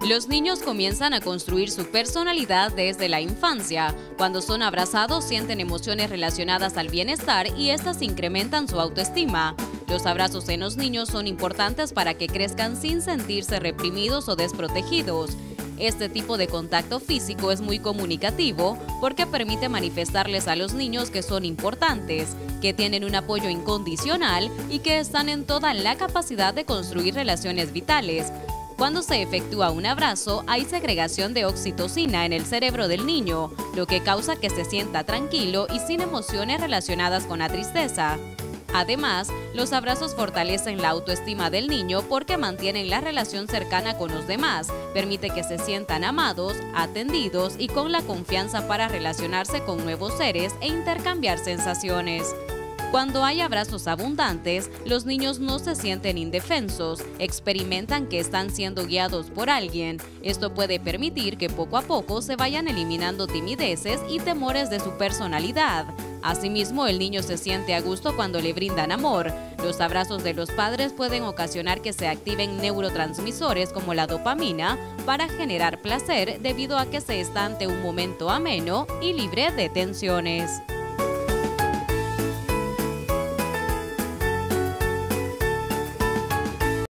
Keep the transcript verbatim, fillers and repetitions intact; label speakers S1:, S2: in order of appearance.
S1: Los niños comienzan a construir su personalidad desde la infancia. Cuando son abrazados, sienten emociones relacionadas al bienestar y estas incrementan su autoestima. Los abrazos en los niños son importantes para que crezcan sin sentirse reprimidos o desprotegidos. Este tipo de contacto físico es muy comunicativo porque permite manifestarles a los niños que son importantes, que tienen un apoyo incondicional y que están en toda la capacidad de construir relaciones vitales. Cuando se efectúa un abrazo, hay segregación de oxitocina en el cerebro del niño, lo que causa que se sienta tranquilo y sin emociones relacionadas con la tristeza. Además, los abrazos fortalecen la autoestima del niño porque mantienen la relación cercana con los demás, permite que se sientan amados, atendidos y con la confianza para relacionarse con nuevos seres e intercambiar sensaciones. Cuando hay abrazos abundantes, los niños no se sienten indefensos, experimentan que están siendo guiados por alguien. Esto puede permitir que poco a poco se vayan eliminando timideces y temores de su personalidad. Asimismo, el niño se siente a gusto cuando le brindan amor. Los abrazos de los padres pueden ocasionar que se activen neurotransmisores como la dopamina para generar placer debido a que se está ante un momento ameno y libre de tensiones.